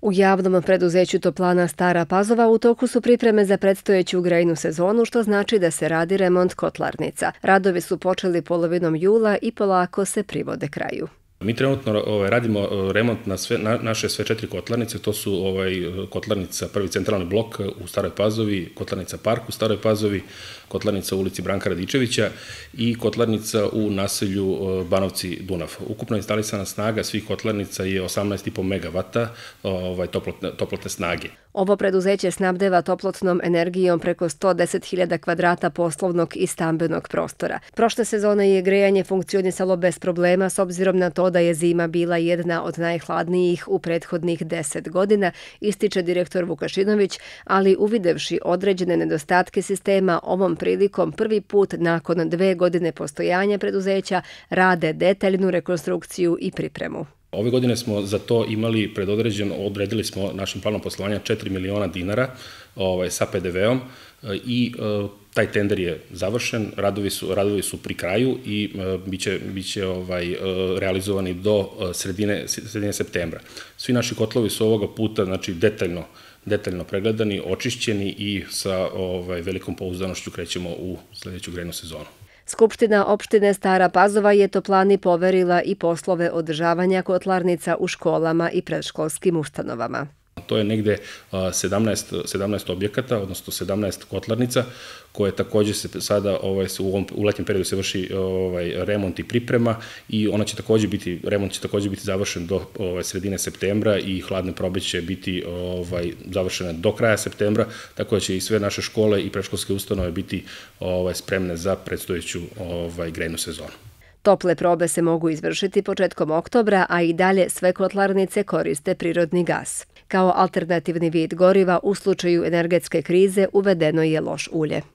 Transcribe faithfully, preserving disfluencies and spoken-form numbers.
U javnom preduzeću Toplana Stara Pazova u toku su pripreme za predstojeću grejnu sezonu, što znači da se radi remont kotlarnica. Radovi su počeli polovinom jula i polako se privode kraju. Mi trenutno ovaj, radimo remont na, sve, na naše sve četiri kotlarnice, to su ovaj, kotlarnica prvi centralni blok u Staroj Pazovi, kotlarnica Park u Staroj Pazovi, kotlarnica u ulici Branka Radičevića i kotlarnica u naselju Banovci Dunav. Ukupno instalisana snaga svih kotlarnica je osamnaest zarez pet megavata ovaj, toplotne, toplotne snage. Ovo preduzeće snabdeva toplotnom energijom preko sto deset hiljada kvadrata poslovnog i stambenog prostora. Prošle sezone je grejanje funkcionisalo bez problema s obzirom na to da je zima bila jedna od najhladnijih u prethodnih deset godina, ističe direktor Vukašinović, ali uvidevši određene nedostatke sistema, ovom prilikom prvi put nakon dve godine postojanja preduzeća rade detaljnu rekonstrukciju i pripremu. Ove godine smo za to imali predodređeno, odredili smo našim planom poslovanja četiri miliona dinara ovaj, sa pe de veom i e, taj tender je završen, radovi su, radovi su pri kraju i e, biće, biće ovaj, e, realizovani do sredine, sredine septembra. Svi naši kotlovi su ovoga puta znači, detaljno, detaljno pregledani, očišćeni i sa ovaj, velikom pouzdanošću krećemo u sledeću grejnu sezonu. Skupština opštine Stara Pazova je Toplani poverila i poslove održavanja kotlarnica u školama i predškolskim ustanovama. To je negde sedamnaest, sedamnaest objekata, odnosno sedamnaest kotlarnica, koje takođe se sada ovaj, u ovom u letnjem periodu se vrši ovaj, remont i priprema i ona će takođe biti, remont će takođe biti završen do ovaj, sredine septembra i hladne probe će biti ovaj, završene do kraja septembra, tako da će i sve naše škole i predškolske ustanove biti ovaj, spremne za predstojeću ovaj, grejnu sezonu. Tople probe se mogu izvršiti početkom oktobra, a i dalje sve kotlarnice koriste prirodni gas. Kao alternativni vid goriva u slučaju energetske krize uvedeno je lož ulje.